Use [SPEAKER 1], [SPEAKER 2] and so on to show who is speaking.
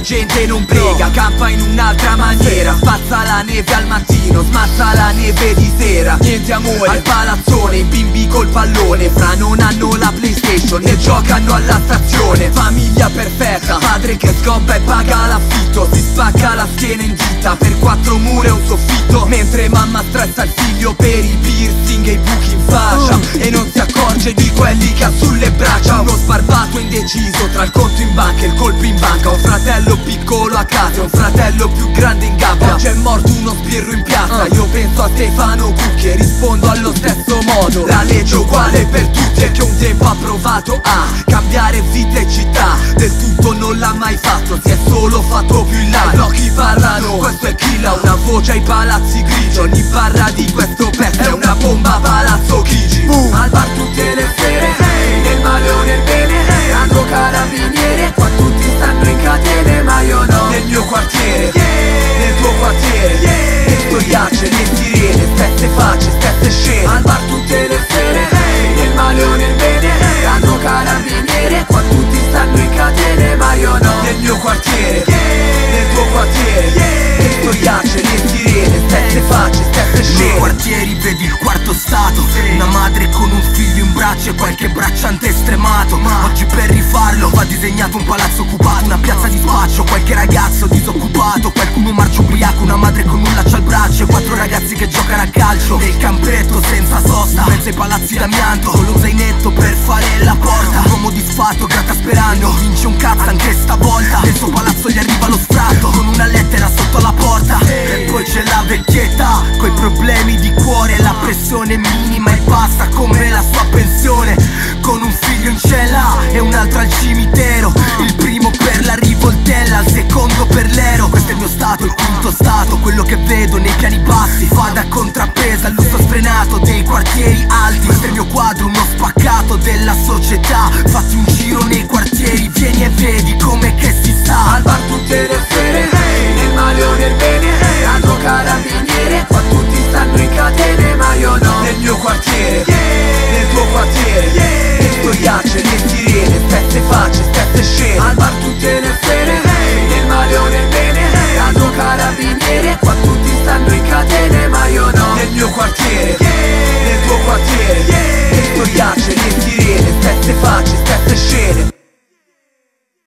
[SPEAKER 1] gente non prega, campa in un'altra maniera. Spazza la neve al mattino, smazza la neve di sera. Niente amore al palazzone, i bimbi col pallone. Fra non hanno la PlayStation e giocano alla stazione. Famiglia perfetta, padre che scoppa e paga l'affitto. Si spacca la schiena in ditta per 4 mura e un soffitto, mentre mamma stressa il figlio per i piercing e i buchi in faccia, e non si accorge di quelli che ha sulle braccia. Uno sbarbato indeciso tra il conto in banca e il colpo in banca. Un fratello piccolo a casa e un fratello più grande in gabbia. Oggi è morto uno sbirro in piazza, io penso a Stefano Cucchi e rispondo allo stesso modo. La legge uguale per tutti e che un tempo ha provato a cambiare vita e città, del tutto non l'ha mai fatto, si è solo fatto più in là. I blocchi parlano, questo è Killa, una voce ai palazzi grigi. Ogni barra di questo pezzo è una bomba a Palazzo Chigi. Al bar tutte le sere, nel male o nel bene, ando carabinieri, qua tutti stanno in catene ma io no. Nel mio quartiere, nel tuo quartiere, le storiacce, le sirene, stesse facce, stesse scene. Al bar tutte le sere, nel male o nel bene, ando carabinieri, qua tutti stanno in catene ma io no. Nel mio quartiere, nel tuo quartiere, le storiacce, le sirene, stesse facce, stesse scene.
[SPEAKER 2] Nei quartieri vedi il quarto stato, una madre con un figlio in braccio e qualche bracciante estremato. Oggi per rifarlo va disegnato un palazzo occupato, una piazza di spaccio, qualche ragazzo disoccupato, qualcuno marcia ubriaco, una madre con un laccio al braccio e 4 ragazzi che giocano a calcio nel campetto senza sosta, mezzo ai palazzi d'amianto, con lo zainetto per fare la porta. Un uomo disfatto gratta sperando, vince un cazzo anche stavolta. Nel suo palazzo gli arriva lo sfratto con una lettera sotto la porta. E poi c'è la vecchietta coi problemi di cuore, la pressione minima e basta come la sua pensione, con un figlio in cella e un altro al cimitero. Il primo per la rivoltella, il secondo per l'ero.